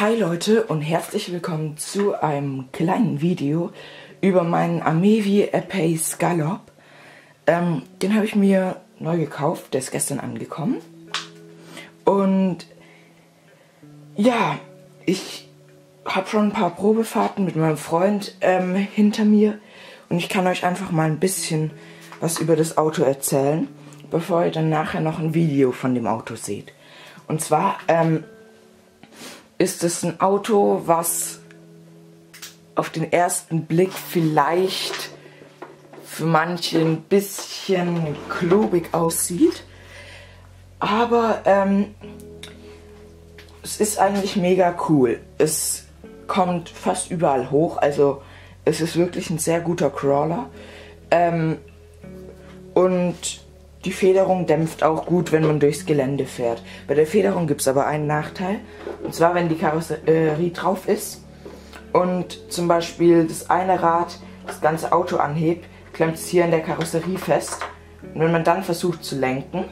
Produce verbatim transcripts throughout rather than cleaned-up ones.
Hi Leute und herzlich willkommen zu einem kleinen Video über meinen Amevi Epee Scallop. Ähm, den habe ich mir neu gekauft, der ist gestern angekommen. Und ja, ich habe schon ein paar Probefahrten mit meinem Freund ähm, hinter mir und ich kann euch einfach mal ein bisschen was über das Auto erzählen, bevor ihr dann nachher noch ein Video von dem Auto seht. Und zwar ähm, ist es ein Auto, was auf den ersten Blick vielleicht für manche ein bisschen klobig aussieht. Aber ähm, es ist eigentlich mega cool. Es kommt fast überall hoch, also es ist wirklich ein sehr guter Crawler. Ähm, und die Federung dämpft auch gut, wenn man durchs Gelände fährt. Bei der Federung gibt es aber einen Nachteil. Und zwar, wenn die Karosserie drauf ist und zum Beispiel das eine Rad das ganze Auto anhebt, klemmt es hier in der Karosserie fest. Und wenn man dann versucht zu lenken,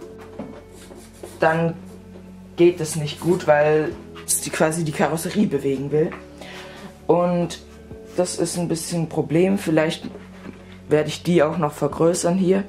dann geht es nicht gut, weil es die, quasi die Karosserie bewegen will. Und das ist ein bisschen ein Problem. Vielleicht werde ich die auch noch vergrößern hier.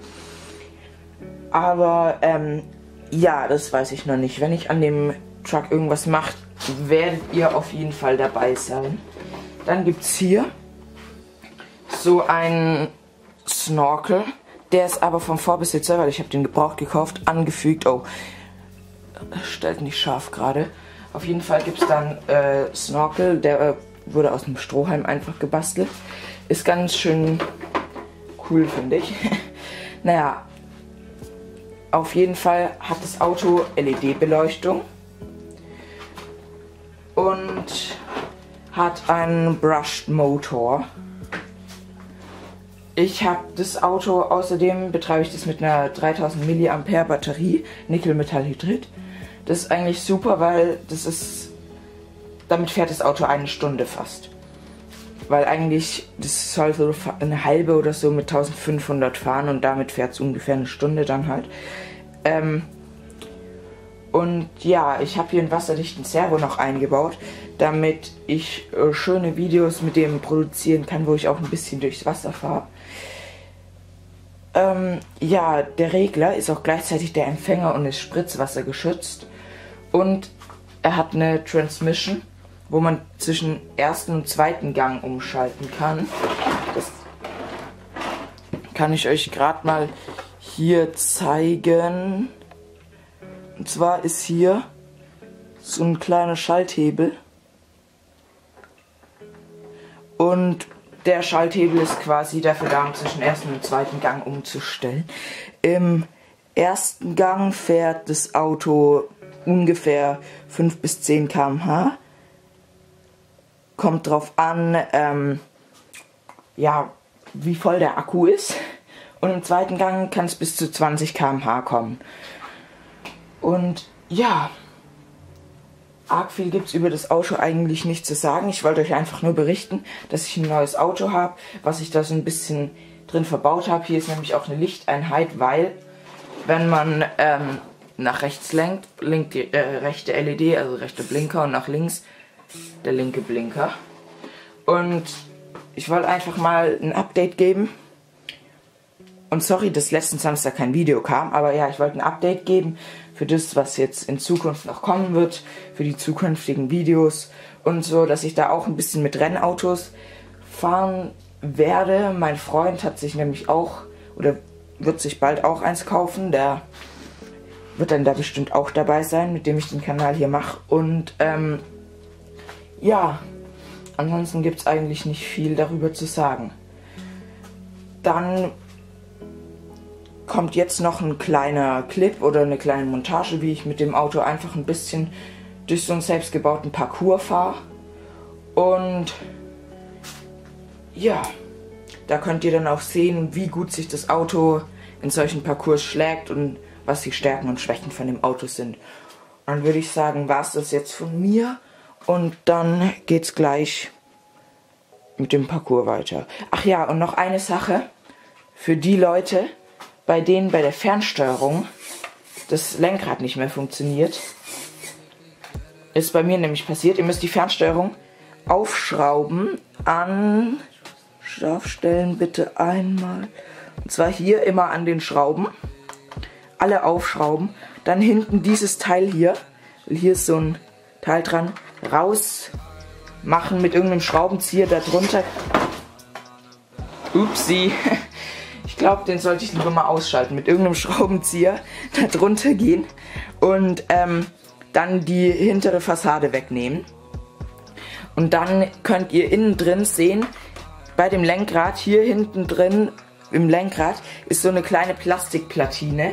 Aber ähm, ja, das weiß ich noch nicht. Wenn ich an dem Truck irgendwas mache, werdet ihr auf jeden Fall dabei sein. Dann gibt es hier so einen Snorkel. Der ist aber vom Vorbesitzer, weil ich habe den gebraucht gekauft, angefügt. Oh, stellt nicht scharf gerade. Auf jeden Fall gibt es dann äh, Snorkel. Der äh, wurde aus dem Strohhalm einfach gebastelt. Ist ganz schön cool, finde ich. Naja. Auf jeden Fall hat das Auto L E D-Beleuchtung und hat einen Brushed Motor. Ich habe das Auto, außerdem betreibe ich das mit einer dreitausend Milliampere Batterie, Nickel-Metallhydrid. Das ist eigentlich super, weil das ist, damit fährt das Auto eine Stunde fast. Weil eigentlich, das soll so eine halbe oder so mit eintausendfünfhundert fahren und damit fährt es ungefähr eine Stunde dann halt. Ähm, und ja, ich habe hier einen wasserdichten Servo noch eingebaut, damit ich äh, schöne Videos mit dem produzieren kann, wo ich auch ein bisschen durchs Wasser fahre. Ähm, ja, der Regler ist auch gleichzeitig der Empfänger und ist spritzwassergeschützt. Und er hat eine Transmission, wo man zwischen ersten und zweiten Gang umschalten kann. Das kann ich euch gerade mal hier zeigen. Und zwar ist hier so ein kleiner Schalthebel. Und der Schalthebel ist quasi dafür da, um zwischen ersten und zweiten Gang umzustellen. Im ersten Gang fährt das Auto ungefähr fünf bis zehn Kilometer pro Stunde. Kommt drauf an, ähm, ja, wie voll der Akku ist. Und im zweiten Gang kann es bis zu zwanzig Kilometer pro Stunde kommen. Und ja, arg viel gibt es über das Auto eigentlich nicht zu sagen. Ich wollte euch einfach nur berichten, dass ich ein neues Auto habe, was ich da so ein bisschen drin verbaut habe. Hier ist nämlich auch eine Lichteinheit, weil wenn man ähm, nach rechts lenkt, blinkt die äh, rechte L E D, also rechte Blinker, und nach links der linke Blinker. Und ich wollte einfach mal ein Update geben. Und sorry, dass letzten Samstag kein Video kam, aber ja, ich wollte ein Update geben für das, was jetzt in Zukunft noch kommen wird, für die zukünftigen Videos und so, dass ich da auch ein bisschen mit Rennautos fahren werde. Mein Freund hat sich nämlich auch, oder wird sich bald auch eins kaufen, der wird dann da bestimmt auch dabei sein, mit dem ich den Kanal hier mache. Und ähm, ja, ansonsten gibt es eigentlich nicht viel darüber zu sagen. Dann kommt jetzt noch ein kleiner Clip oder eine kleine Montage, wie ich mit dem Auto einfach ein bisschen durch so einen selbstgebauten Parcours fahre. Und ja, da könnt ihr dann auch sehen, wie gut sich das Auto in solchen Parcours schlägt und was die Stärken und Schwächen von dem Auto sind. Und dann würde ich sagen, war es das jetzt von mir. Und dann geht's gleich mit dem Parcours weiter. Ach ja, und noch eine Sache für die Leute, bei denen bei der Fernsteuerung das Lenkrad nicht mehr funktioniert. ist bei mir nämlich passiert. Ihr müsst die Fernsteuerung aufschrauben an... Scharfstellen bitte einmal. Und zwar hier immer an den Schrauben. Alle aufschrauben. Dann hinten dieses Teil hier. Hier ist so ein Teil dran. Rausmachen mit irgendeinem Schraubenzieher darunter. Upsi. Ich glaube, den sollte ich lieber mal ausschalten. Mit irgendeinem Schraubenzieher darunter gehen. Und ähm, dann die hintere Fassade wegnehmen. Und dann könnt ihr innen drin sehen, bei dem Lenkrad, hier hinten drin im Lenkrad, ist so eine kleine Plastikplatine.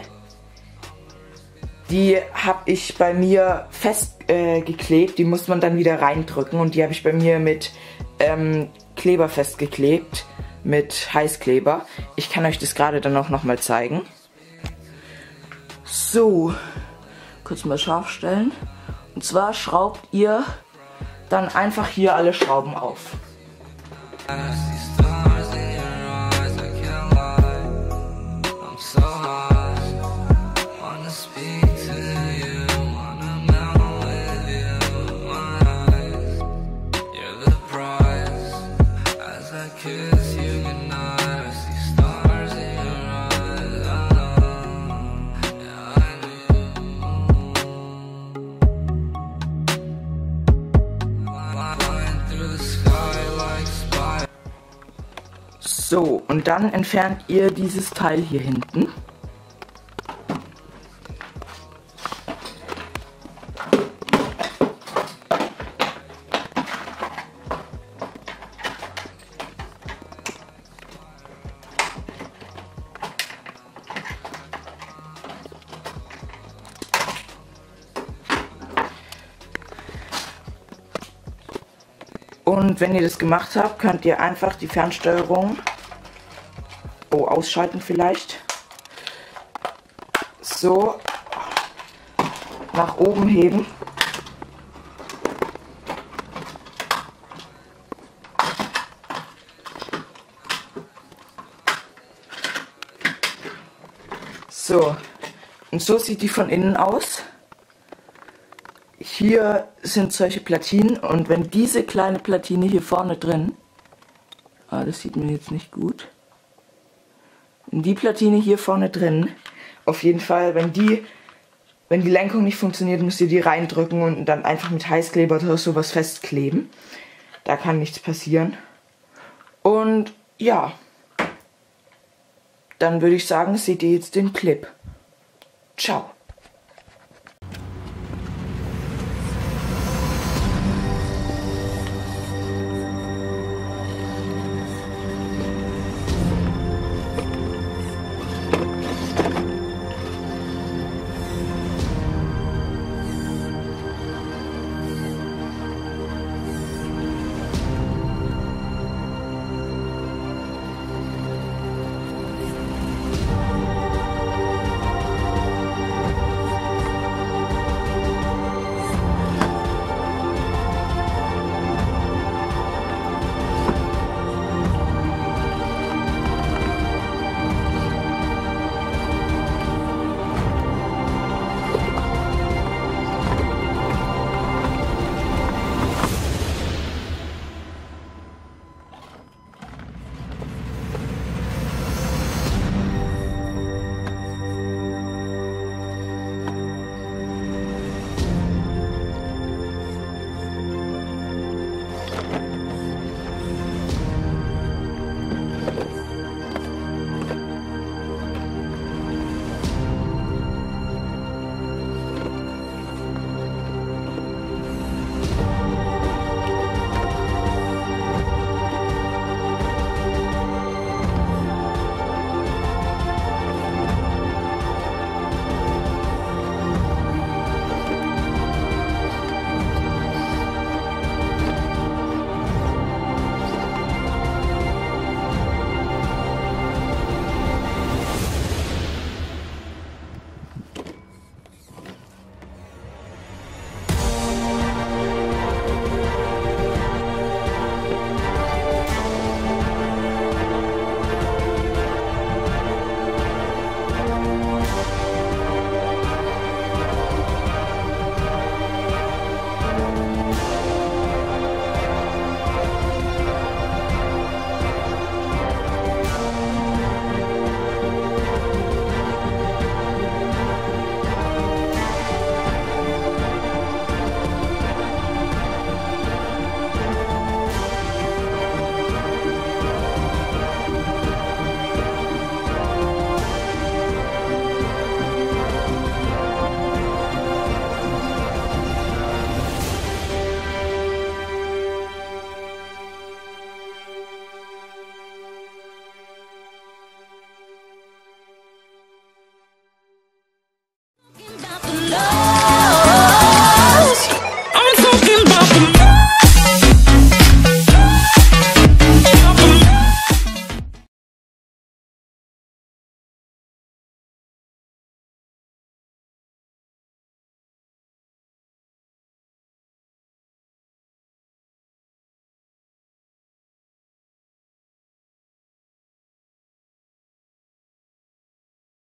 Die habe ich bei mir festgeklebt, äh, die muss man dann wieder reindrücken und die habe ich bei mir mit ähm, Kleber festgeklebt, mit Heißkleber. Ich kann euch das gerade dann auch nochmal zeigen. So, kurz mal scharf stellen. Und zwar schraubt ihr dann einfach hier alle Schrauben auf. So, und dann entfernt ihr dieses Teil hier hinten. Und wenn ihr das gemacht habt, könnt ihr einfach die Fernsteuerung oh, ausschalten vielleicht. So nach oben heben. So, und so sieht die von innen aus. Hier sind solche Platinen und wenn diese kleine Platine hier vorne drin, ah, das sieht man jetzt nicht gut, die Platine hier vorne drin, auf jeden Fall, wenn die, wenn die Lenkung nicht funktioniert, müsst ihr die reindrücken und dann einfach mit Heißkleber oder sowas festkleben. Da kann nichts passieren. Und ja, dann würde ich sagen, seht ihr jetzt den Clip. Ciao.